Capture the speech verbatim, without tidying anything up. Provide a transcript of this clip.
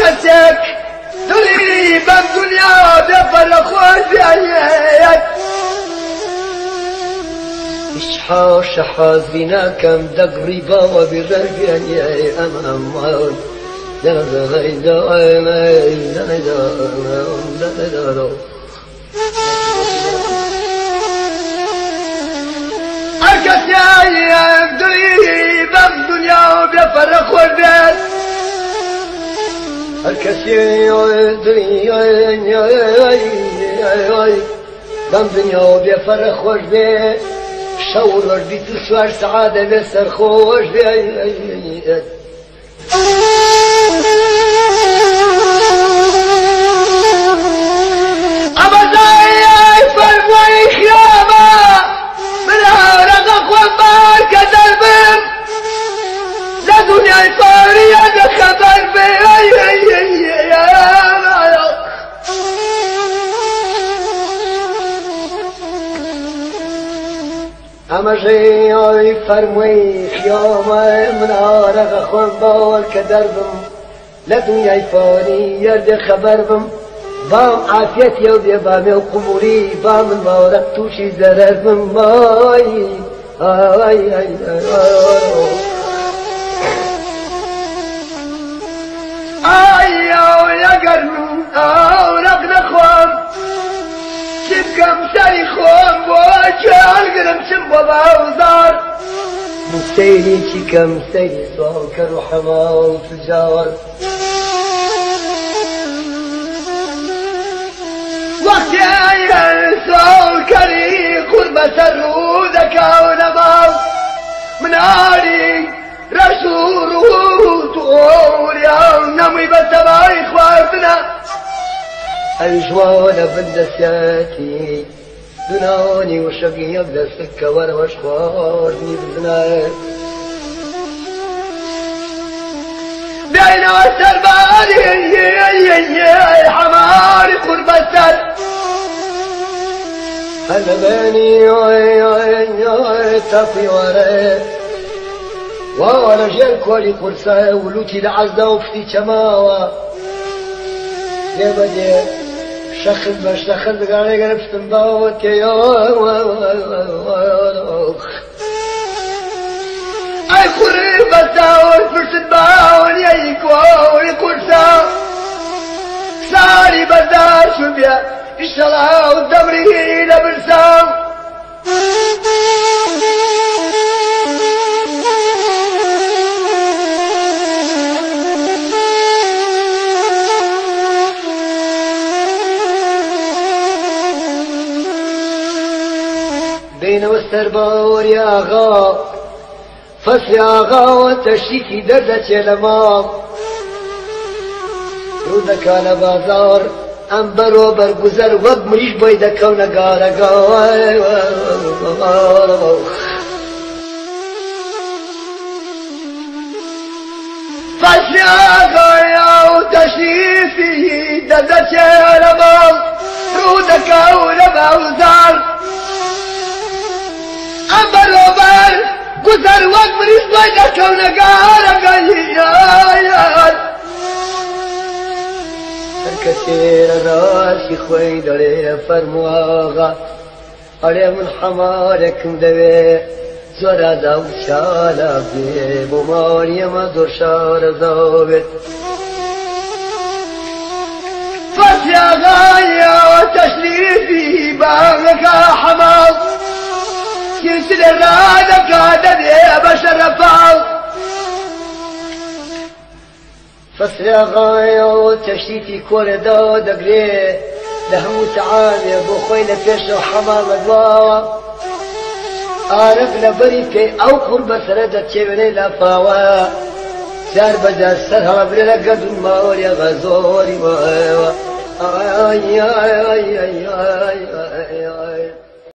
كسك دلي بالدنيا بفرق وزيت إشحا شحاز بنا كم دقريبا وبرقان يا أمام أركس يا دلي بالدنيا بفرق وزيت أركس يا دلي بالدنيا بفرق وزيت شور وردي تسوار سعادة بسر خوش بي أما زي فرموي خيامة من هارق أخوان بار كدربم لدنيا الفارية خبر بي أما جاي فرموي خيامة من عارق أخوان بار كدربم لدنيا فاني يرد خبربم بام عافيتي ودي بامي وقبوري بام المورق توشي زرربم ماي آي آي آي آي يا قرنون أورق نخوان سبكم سري خوان وجال قرم سبوا باوزار مستيري شكا مستيري سوال كروحما وتجاور وقت يا سوال كري قرب سرودك ونماو من عالي رسول طول يا نمي بسماء إخواتنا الجوال بندسياتي دناني وشقي يبدا سكة وانا واشخارني بالبنات بين والسرباني حماري قرب السد الباني تطي ورا وانا جيلك ولي قرصة ولوتي العزة وفتي شماوة يا بدي شخص بشخص قاعد قرب استنباوت يا اي قريب بساوت فرصة باون يا يكواو يقول ساو ساري بردار شبيا الشلاء والدمري لبرساو بين والسربور يا غا فس يا غا وتشتيكي دردت يا لمام رودك على بازار أنبر وبرقزر وبمريش بيدك ونقار قاي فس يا غا وتشتيكي دردت يا لمام رودك على بازار أمبر وبر قدر وقمريش بيدك ونقار قايل الكثير راسي خويد عليه فرمواغا عليه من حمارك مدوي زورا داو شالا بي بماري ما دور شار زوبت فسيا غاية وتشريفي بانك حمام كنت لرادك عدد يا بشر فاو فسيا غاية وتشتيتي كل دو دقري لهمو تعالي ابو خويلة فيش وحمام دواوا عارف لبري كي او قرب سردة تشبري لفاوا سار بجا سرها بريلا قد الماوري غزوري واوا اي اي اي اي اي اي